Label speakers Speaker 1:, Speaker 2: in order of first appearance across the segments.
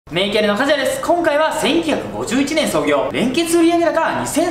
Speaker 1: メイキャリの梶谷です。今回は1951年創業、連結売上高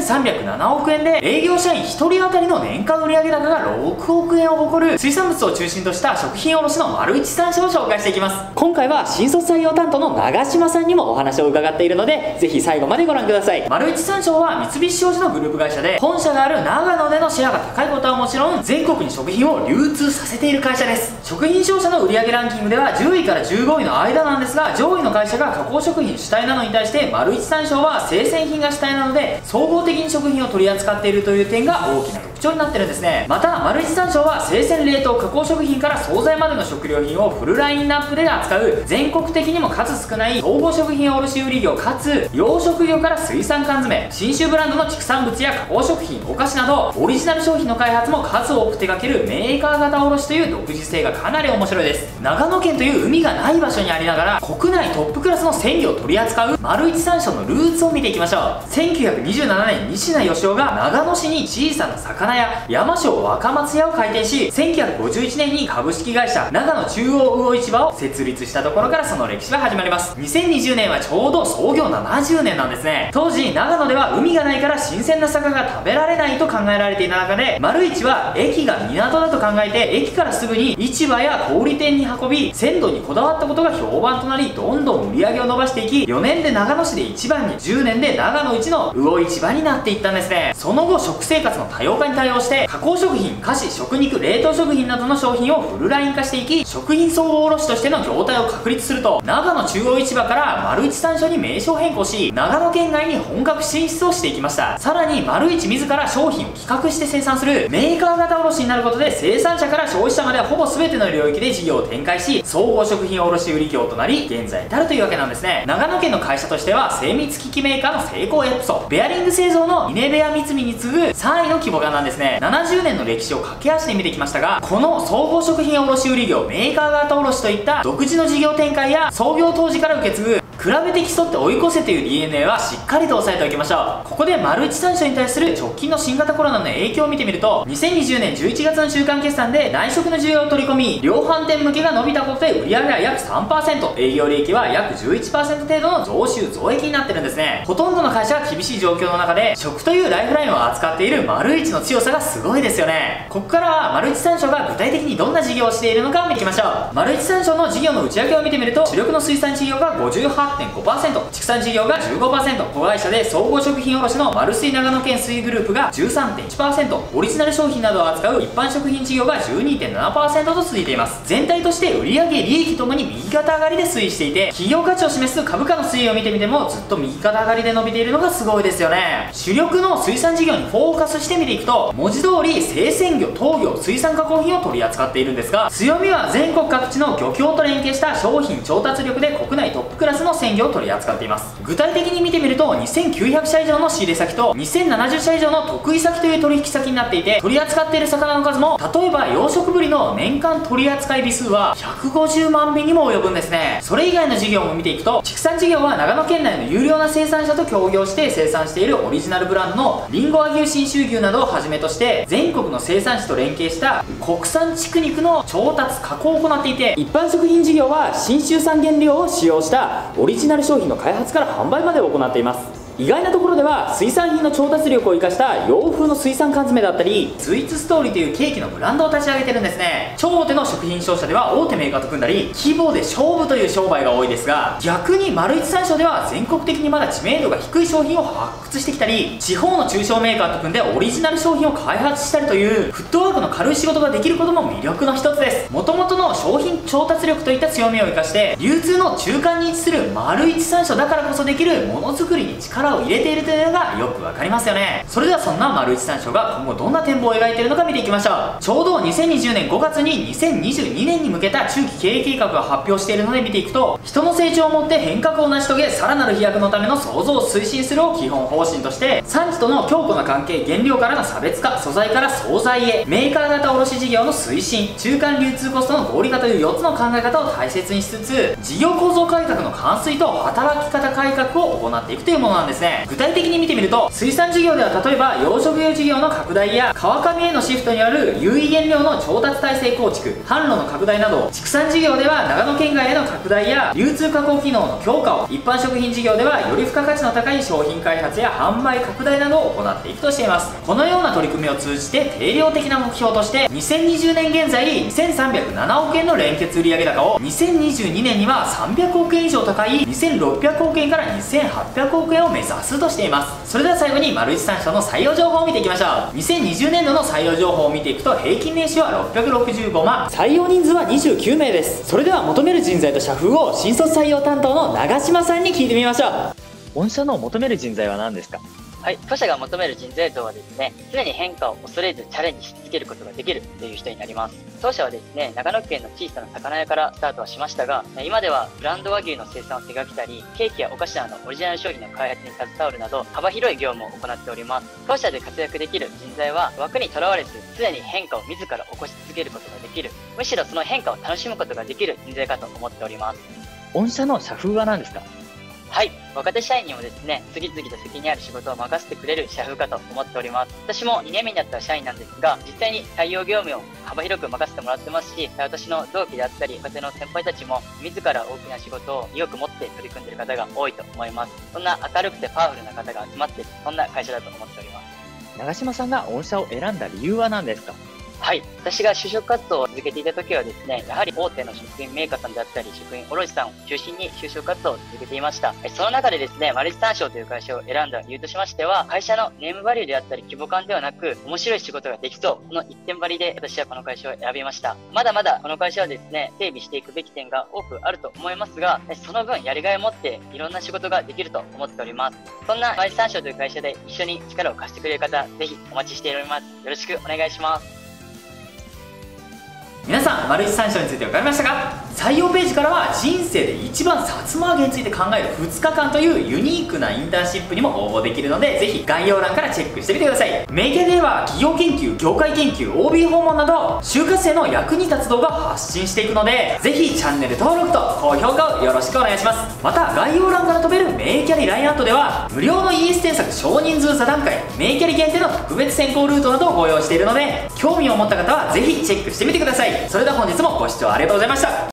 Speaker 1: 2307億円で、営業社員1人当たりの年間売上高が6億円を誇る水産物を中心とした食品卸の丸一三社を紹介していきます。今回は新卒採用担当の長島さんにもお話を伺っているので、ぜひ最後までご覧ください。丸一三社は三菱商事のグループ会社で、本社がある長野でのシェアが高いことはもちろん、全国に食品を流通させている会社です。食品商社の売上ランキングでは10位から15位の間なんですが、上位の会社が加工食品主体なのに対して、丸一三商は生鮮品が主体なので、総合的に食品を取り扱っているという点が大きな特徴になってるんですね。また丸一三商は生鮮冷凍加工食品から惣菜までの食料品をフルラインナップで扱う、全国的にも数少ない総合食品卸売業かつ養殖業から水産缶詰、信州ブランドの畜産物や加工食品、お菓子などオリジナル商品の開発も数多く手掛けるメーカー型卸という独自性がかなり面白いです。長野県という海がない場所にありながら、国内トップクラスの鮮魚を取り扱う丸一三商のルーツを見ていきましょう。1927年、西名義雄が長野市に小さな魚屋山椒若松屋を開店し、1951年に株式会社長野中央魚市場を設立したところからその歴史は始まります。2020年はちょうど創業70年なんですね。当時長野では海がないから新鮮な魚が食べられないと考えられていた中で、丸一は駅が港だと考えて、駅からすぐに市場や小売店に運び、鮮度にこだわったことが評判となり、どんどん売り上げを伸ばしていき、4年で長野市で一番に、10年で長野一の魚市場になっていったんですね。その後食生活の多様化に対応して、加工食品、菓子、食肉、冷凍食品などの商品をフルライン化していき、食品総合卸としての業態を確立すると、長野中央市場から丸一三商に名称変更し、長野県外に本格進出をしていきました。さらに丸一自ら商品を企画して生産するメーカー型卸になることで、生産者から消費者までほぼ全ての領域で事業を展開し、総合食品卸売業となり現在に至るというわけなんですね。長野県の会社としては、精密機器メーカーのセイコーエプソ、ベアリング製造のイネベア三海に次ぐ3位の規模感なんですね。70年の歴史を駆け足で見てきましたが、この総合食品卸売業、メーカー型卸といった独自の事業展開や創業当時から受け継ぐ比べて競って追い越せという DNA はしっかりと押さえておきましょう。ここで丸一三社に対する直近の新型コロナの影響を見てみると、2020年11月の中間決算で内食の需要を取り込み、量販店向けが伸びたことで売上は約 3%、営業利益は約 11% 程度の増収増益になってるんですね。ほとんどの会社が厳しい状況の中で、食というライフラインを扱っている丸一の強さがすごいですよね。ここからは丸一三商が具体的にどんな事業をしているのかを見ていきましょう。丸一三商の事業の内訳を見てみると、主力の水産事業が 58.5%、畜産事業が 15%、子会社で総合食品卸の丸水長野県水グループが 13.1%、オリジナル商品などを扱う一般食品事業が 12.7% と続いています。全体として売上利益ともに右肩上がりで推移していて、企業価値を示す株価の推移を見てみてもずっと右肩上がりで伸びているのがすごいですよね。主力の水産事業にフォーカスして見ていくと、文字通り生鮮魚、陶業、水産加工品を取り扱っているんですが、強みは全国各地の漁協と連携した商品調達力で国内トップクラスの鮮魚を取り扱っています。具体的に見てみると、2900社以上の仕入れ先と2070社以上の得意先という取引先になっていて、取り扱っている魚の数も、例えば養殖ブリの年間取扱尾数は150万尾にも及ぶんですね。それ以外の事業も見ていくと、畜産事業は長野県内の有料な生産者と協業して生産しているオリジナルブランドのリンゴ和牛信州牛などをはじめとして、全国の生産地と連携した国産畜肉の調達加工を行っていて、一般食品事業は信州産原料を使用したオリジナル商品の開発から販売まで行っています。意外なところでは水産品の調達力を生かした洋風の水産缶詰だったり、スイーツストーリーというケーキのブランドを立ち上げてるんですね。超大手の食品商社では大手メーカーと組んだり、規模で勝負という商売が多いですが、逆に丸一三商では全国的にまだ知名度が低い商品を発掘してきたり、地方の中小メーカーと組んでオリジナル商品を開発したりというフットワークの軽い仕事ができることも魅力の一つです。元々の商品調達力といった強みを生かして流通の中間に位置する丸一三商だからこそできるものづくりに力を入れているというのがよくわかりますよね。それではそんな丸一三商が今後どんな展望を描いているのか見ていきましょう。ちょうど2020年5月に2022年に向けた中期経営計画が発表しているので見ていくと、人の成長をもって変革を成し遂げ、さらなる飛躍のための創造を推進するを基本方針として、産地との強固な関係、原料からの差別化、素材から惣菜へ、メーカー型卸事業の推進、中間流通コストの合理化という4つの考え方を大切にしつつ、事業構造改革の完遂と働き方改革を行っていくというものなんです。 ですね、具体的に見てみると、水産事業では例えば養殖用事業の拡大や川上へのシフトによる有意原料の調達体制構築、販路の拡大など、畜産事業では長野県外への拡大や流通加工機能の強化を、一般食品事業ではより付加価値の高い商品開発や販売拡大などを行っていくとしています。このような取り組みを通じて定量的な目標として2020年現在2307億円の連結売上高を2022年には300億円以上高い2600億円から2800億円を目指すとしています。それでは最後に丸一3社の採用情報を見ていきましょう。2020年度の採用情報を見ていくと、平均年収は665万、採用人数は29名です。それでは求める人材と社風を新卒採用担当の長島さんに聞いてみましょう。御社の求める人材は何ですか？
Speaker 2: はい、当社が求める人材像はですね、常に変化を恐れずチャレンジし続けることができるという人になります。当社はですね、長野県の小さな魚屋からスタートはしましたが、今ではブランド和牛の生産を手掛けたり、ケーキやお菓子などのオリジナル商品の開発に携わるなど、幅広い業務を行っております。当社で活躍できる人材は、枠にとらわれず、常に変化を自ら起こし続けることができる、むしろその変化を楽しむことができる人材かと思っております。
Speaker 1: 御社の社風は何ですか？
Speaker 2: はい。若手社員にもですね、次々と責任ある仕事を任せてくれる社風かと思っております。私も2年目になった社員なんですが、実際に採用業務を幅広く任せてもらってますし、私の同期であったり、若手の先輩たちも、自ら大きな仕事を意欲持って取り組んでいる方が多いと思います。そんな明るくてパワフルな方が集まっている、そんな会社だと思っております。
Speaker 1: 長島さんが御社を選んだ理由は何ですか？
Speaker 2: はい。私が就職活動を続けていた時はですね、やはり大手の食品メーカーさんであったり、食品卸さんを中心に就職活動を続けていました。その中でですね、マルチ三商という会社を選んだ理由としましては、会社のネームバリューであったり規模感ではなく、面白い仕事ができそう、この一点張りで私はこの会社を選びました。まだまだこの会社はですね、整備していくべき点が多くあると思いますが、その分やりがいを持っていろんな仕事ができると思っております。そんなマルチ三商という会社で一緒に力を貸してくれる方、ぜひお待ちしております。よろしくお願いします。
Speaker 1: 皆さん、丸一三章について分かりましたか？採用ページからは人生で一番さつま揚げについて考える2日間というユニークなインターンシップにも応募できるので、ぜひ概要欄からチェックしてみてください。メイキャリでは企業研究、業界研究、OB 訪問など就活生の役に立つ動画を発信していくので、ぜひチャンネル登録と高評価をよろしくお願いします。また概要欄から飛べるメイキャリ LINE アットでは無料の ES 添削少人数座談会、メイキャリ限定の特別選考ルートなどをご用意しているので、興味を持った方はぜひチェックしてみてください。それでは本日もご視聴ありがとうございました。